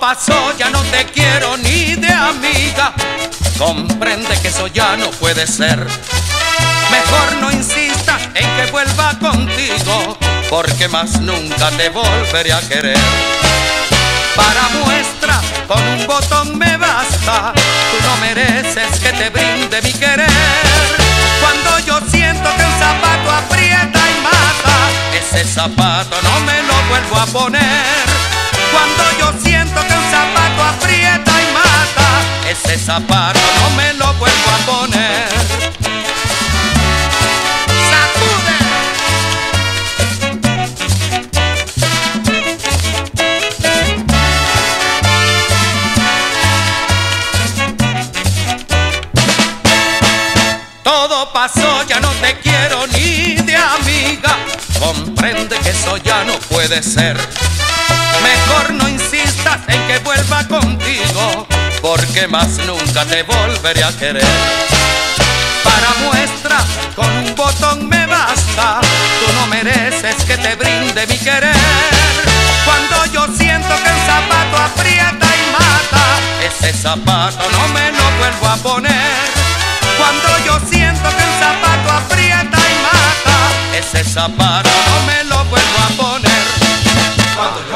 pasó, ya no te quiero ni de amiga. Comprende que eso ya no puede ser. Mejor no insistas en que vuelva contigo, porque más nunca te volveré a querer. Para muestra, con un botón me basta. Tú no mereces que te brinde mi querer. Cuando yo siento que un zapato aprieta y mata, ese zapato no me lo vuelvo a poner. Cuando yo siento que un zapato aprieta y mata, ese zapato no me lo vuelvo a poner. ¡Sacude! Todo pasó, ya no te quiero ni de amiga. Comprende que eso ya no puede ser. Mejor no insistas en que vuelva contigo, porque más nunca te volveré a querer. Para muestra, con un botón me basta. Tú no mereces que te brinde mi querer. Cuando yo siento que un zapato aprieta y mata, ese zapato no me lo vuelvo a poner. Cuando yo siento que un zapato aprieta y mata, ese zapato no me lo vuelvo a poner. Cuando